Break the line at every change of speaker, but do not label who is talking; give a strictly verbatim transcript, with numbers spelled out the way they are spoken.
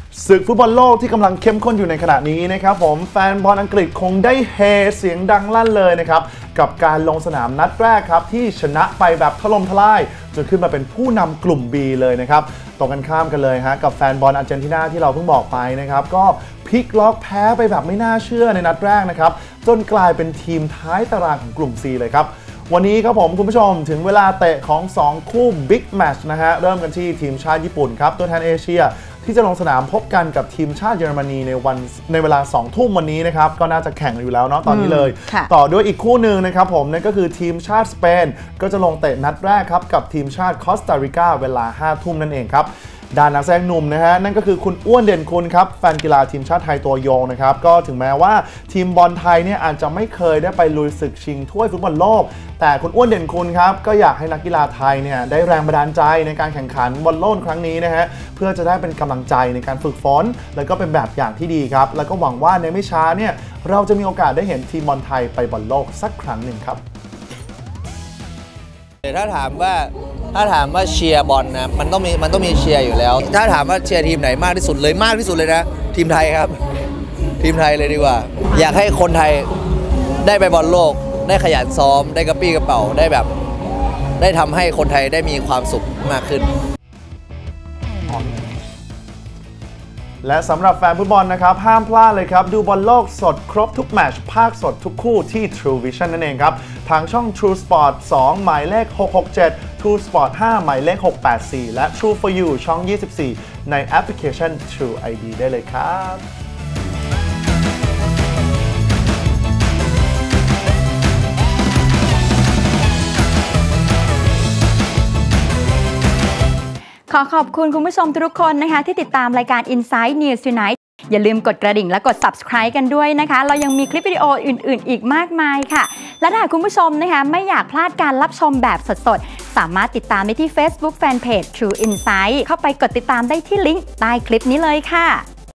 ศึกฟุตบอลโลกที่กำลังเข้มข้นอยู่ในขณะนี้นะครับผมแฟนบอลอังกฤษคงได้เฮเสียงดังลั่นเลยนะครับกับการลงสนามนัดแรกครับที่ชนะไปแบบถล่มทลายจนขึ้นมาเป็นผู้นำกลุ่ม B เลยนะครับตรงกันข้ามกันเลยฮะกับแฟนบอลอาร์เจนตินาที่เราเพิ่งบอกไปนะครับก็พลิกล็อกแพ้ไปแบบไม่น่าเชื่อในนัดแรกนะครับจนกลายเป็นทีมท้ายตารางของกลุ่ม C เลยครับวันนี้ครับผมคุณผู้ชมถึงเวลาเตะของสองคู่บิ๊กแมตช์นะฮะเริ่มกันที่ทีมชาติญี่ปุ่นครับตัวแทนเอเชียที่จะลงสนามพบกันกับทีมชาติเยอรมนีในวันในเวลาสองทุ่มวันนี้นะครับก็น่าจะแข่งอยู่แล้วเนาะตอนนี้เลยต่อด้วยอีกคู่หนึ่งนะครับผมนั่นก็คือทีมชาติสเปนก็จะลงเตะนัดแรกครับกับทีมชาติคอสตาริกาเวลาห้าทุ่มนั่นเองครับด้านนักแสดงหนุ่มนะฮะนั่นก็คือคุณอ้วนเด่นคุณครับแฟนกีฬาทีมชาติไทยตัวยงนะครับก็ถึงแม้ว่าทีมบอลไทยเนี่ยอาจจะไม่เคยได้ไปลุยศึกชิงถ้วยฟุตบอลโลกแต่คุณอ้วนเด่นคุณครับก็อยากให้นักกีฬาไทยเนี่ยได้แรงบันดาลใจในการแข่งขันบอลโลกครั้งนี้นะฮะเพื่อจะได้เป็นกำลังใจในการฝึกฝนแล้วก็เป็นแบบอย่างที่ดีครับแล้วก็หวังว่าในไม่ช้าเนี่ยเราจะมีโอกาสได้เห็นทีมบอลไทยไปบอลโลกสักครั้งหนึ่งครับ
ถ้าถามว่าถ้าถามว่าเชียร์บอลนะมันต้องมีมันต้องมีเชียร์อยู่แล้วถ้าถามว่าเชียร์ทีมไหนมากที่สุดเลยมากที่สุดเลยนะทีมไทยครับทีมไทยเลยดีกว่าอยากให้คนไทยได้ไปบอลโลกได้ขยันซ้อมได้กระปี้กระเป๋าได้แบบได้ทำให้คนไทยได้มีความสุขมากขึ้น
และสำหรับแฟนฟุตบอลนะครับห้ามพลาดเลยครับดูบอลโลกสดครบทุกแมตช์ภาคสดทุกคู่ที่ True Vision นั่นเองครับทางช่อง True Sport สองหมายเลขหกหกเจ็ด True Sport ห้าหมายเลขหกแปดสี่และ True for You ช่องยี่สิบสี่ในแอปพลิเคชัน True ไอ ดี ได้เลยครับ
ขอขอบคุณคุณผู้ชมทุกคนนะคะที่ติดตามรายการ Inside News Tonight อย่าลืมกดกระดิ่งและกด Subscribe กันด้วยนะคะเรายังมีคลิปวิดีโออื่นๆอีกมากมายค่ะและถ้าคุณผู้ชมนะคะไม่อยากพลาดการรับชมแบบสดๆสามารถติดตามได้ที่ Facebook Fanpage True Insight เข้าไปกดติดตามได้ที่ลิงก์ใต้คลิปนี้เลยค่ะ